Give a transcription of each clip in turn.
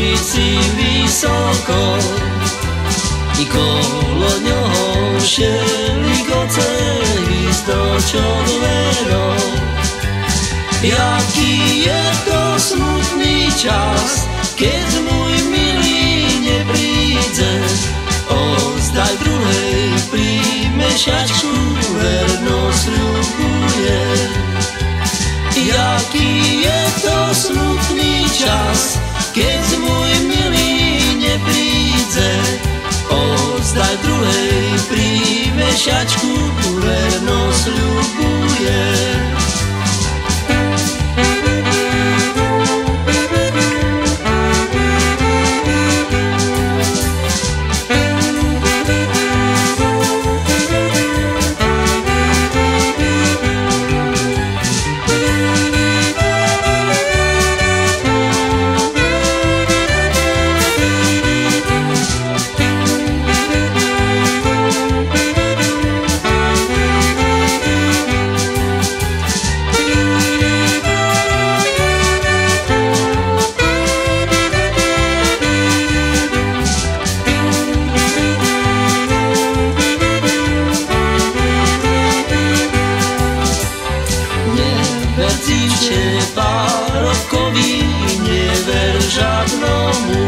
ulici vysoko i kolo ňoho šelikoce isto červeno. Jaký je to smutný čas, keď môj milý nepríde, ozdaj druhej pri mešačku vernosť sľubuje. Jaký je to smutný čas, keď môj milý nepríde, ozdaj druhej pri mešačku vernosť sľubuje. Verciče párovkovi, never žadnomu,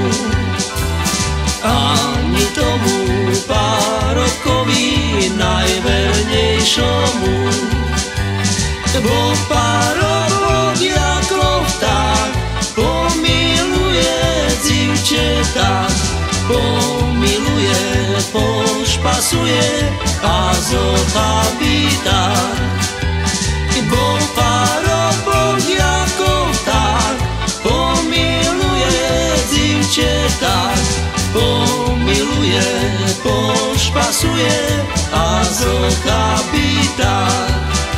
ani tomu párovkovi najvernejšomu. Bo párovok jako vták pomiluje divčeta, pomiluje, pošpasuje a zochabí tak. Bo parobok jako vták pomiluje divčeta, pomiluje, pošpasuje a zochabí tak.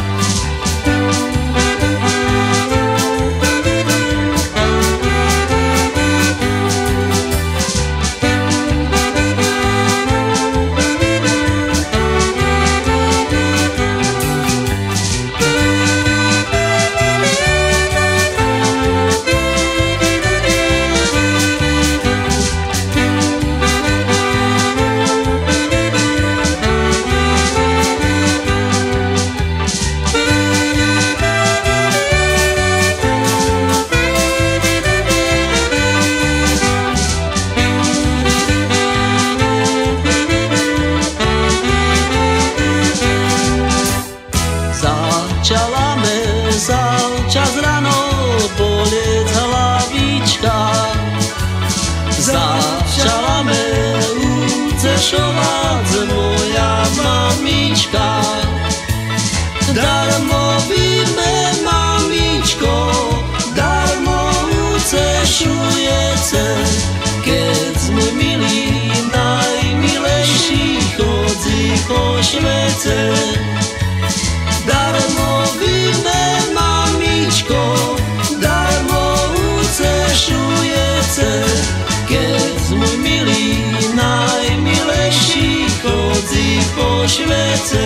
Začas ráno bolieť hlavička, začala me utešovať moja mamička. Darmo víme, mamičko, darmo utešujete, keď môj milý najmilejší chodí po svete. Darmo víme, mamičko, darmo utešujete, keď môj milý najmilejší chodí po svete.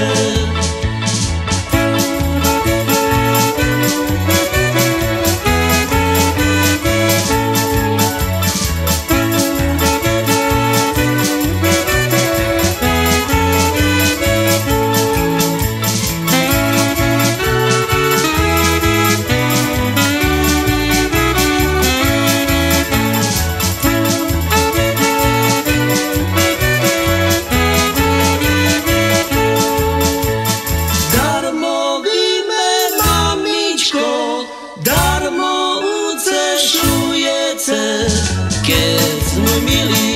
Darmo utešujete, keď môj milý